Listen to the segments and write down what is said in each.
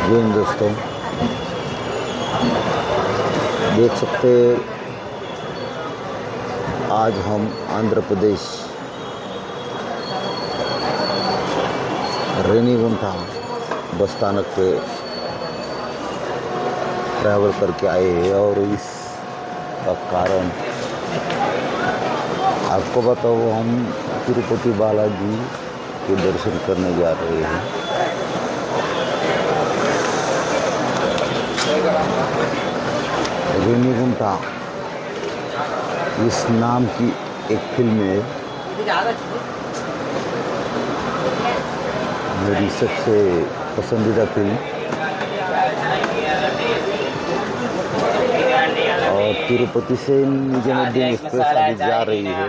जी दोस्तों, देख सकते आज हम आंध्र प्रदेश रेनीगुंठा बस स्थानक पे ट्रैवल करके आए हैं और इसका कारण आपको बताओ। हम तिरुपति बालाजी के दर्शन करने जा रहे हैं। रेनीगुंठा इस नाम की एक फिल्म है, मेरी सबसे पसंदीदा फिल्म। और तिरुपति से निजामुद्दीन एक्सप्रेस अभी जा रही है।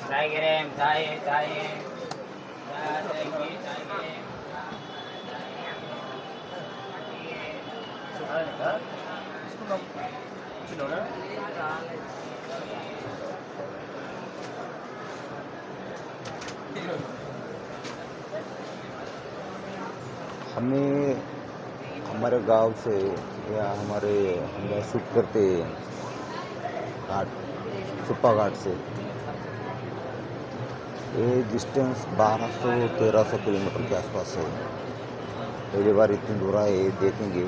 हमें हमारे गांव से या हम शूट करते घाट सुप्पा घाट से ये डिस्टेंस 1200-1300 किलोमीटर के आसपास है। पहली बार इतनी दूर आए, देखेंगे,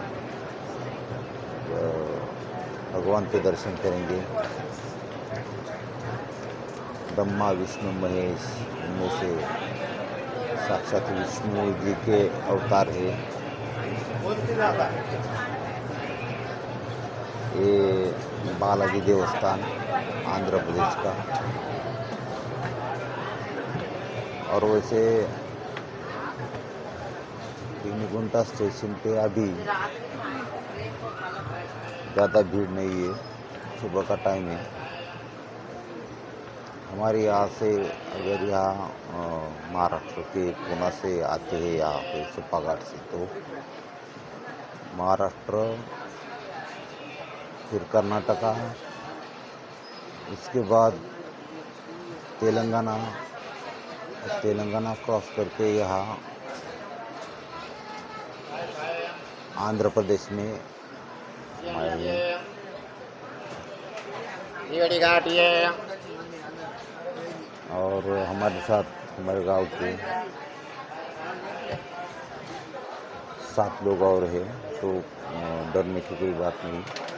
भगवान के दर्शन करेंगे। ब्रह्मा विष्णु महेश इनमें से साक्षात विष्णु जी के अवतार है। ये बालाजी देवस्थान आंध्र प्रदेश का। और वैसे रेनीगुंठा स्टेशन पे अभी ज़्यादा भीड़ नहीं है, सुबह का टाइम है। हमारे यहाँ से अगर यहाँ महाराष्ट्र के पुणे से आते हैं यहाँ पे सुप्पा घाट से, तो महाराष्ट्र फिर कर्नाटका, उसके बाद तेलंगाना क्रॉस करके यहाँ आंध्र प्रदेश में आए। और हमारे साथ हमारे गांव के 7 लोग और हैं, तो डरने की कोई बात नहीं।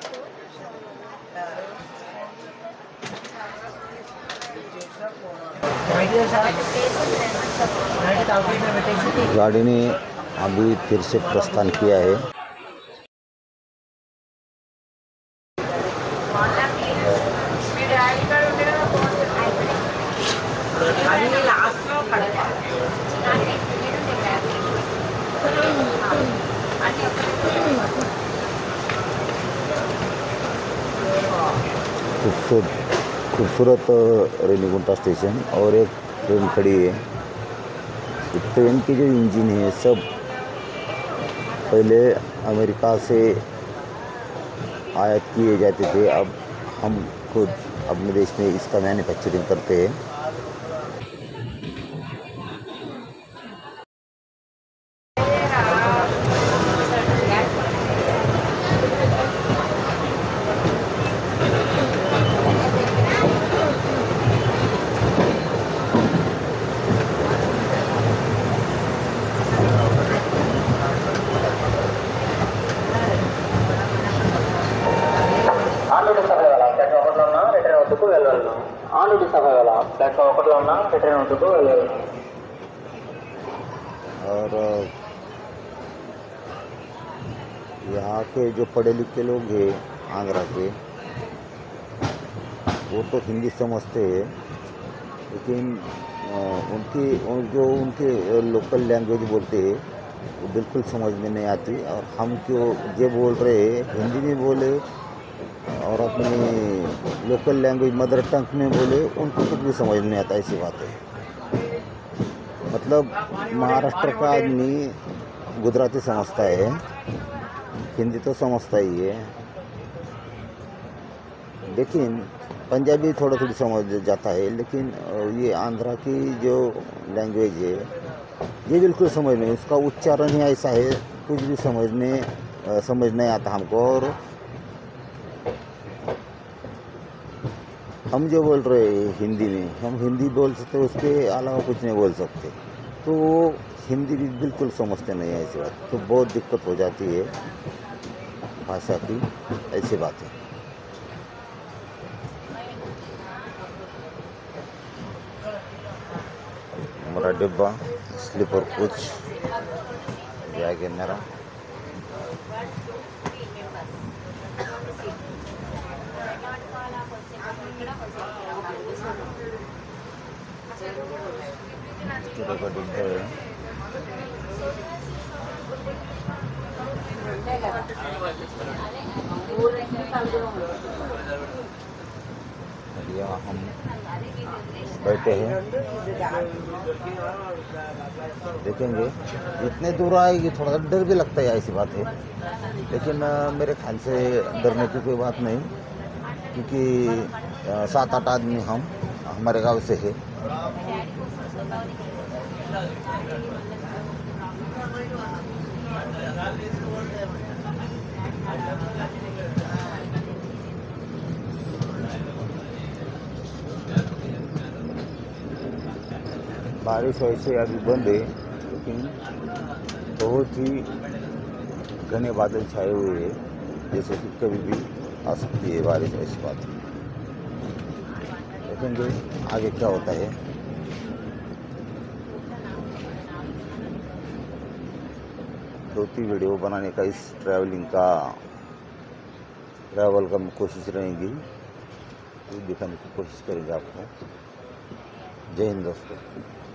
गाड़ी ने अभी फिर से प्रस्थान किया है। खूबसूरत रेनीगुंठा स्टेशन और एक ट्रेन खड़ी है। ट्रेन के जो इंजन है सब पहले अमेरिका से आयात किए जाते थे, अब हम खुद अपने देश में इसका मैन्युफैक्चरिंग करते हैं। और यहाँ के जो पढ़े लिखे लोग हैं आंध्रा के, वो तो हिंदी समझते हैं, लेकिन उनके लोकल लैंग्वेज बोलते हैं वो बिल्कुल समझ में नहीं आती। और हम जो बोल रहे हैं हिंदी में बोले और अपनी लोकल लैंग्वेज मदर टंग में बोले, उनको कुछ भी समझ नहीं आता। ऐसी बात है। मतलब महाराष्ट्र का आदमी गुजराती समझता है, हिंदी तो समझता ही है, लेकिन पंजाबी थोड़ी समझ जाता है। लेकिन ये आंध्रा की जो लैंग्वेज है ये बिल्कुल समझ नहीं, उसका उच्चारण ही ऐसा है कुछ भी समझ नहीं आता हमको। और हम जो बोल रहे हैं हिंदी में, हम हिंदी बोल सकते, उसके अलावा कुछ नहीं बोल सकते। तो वो हिंदी भी बिल्कुल समझते नहीं है ऐसी बात, तो बहुत दिक्कत हो जाती है भाषा की, ऐसी बात है। हमारा डिब्बा स्लीपर कोच जाएगा मेरा। का डिब्बा है। यहाँ हम बैठे हैं, देखेंगे इतने दूर आएगी, थोड़ा सा डर भी लगता है, ऐसी बात है। लेकिन मेरे ख्याल से डरने की कोई बात नहीं, क्योंकि 7-8 आदमी हम हमारे गांव से है। बारिश वैसे अभी बंद है, लेकिन बहुत ही घने बादल छाए हुए हैं, जैसे कि कभी भी आ सकती है बारिश, ऐसी बात है। देखेंगे आगे क्या होता है। दो-तीन वीडियो बनाने का इस ट्रैवल का कोशिश रहेगी, तो दिखाने की कोशिश करेंगे आपको। जय हिंद दोस्तों।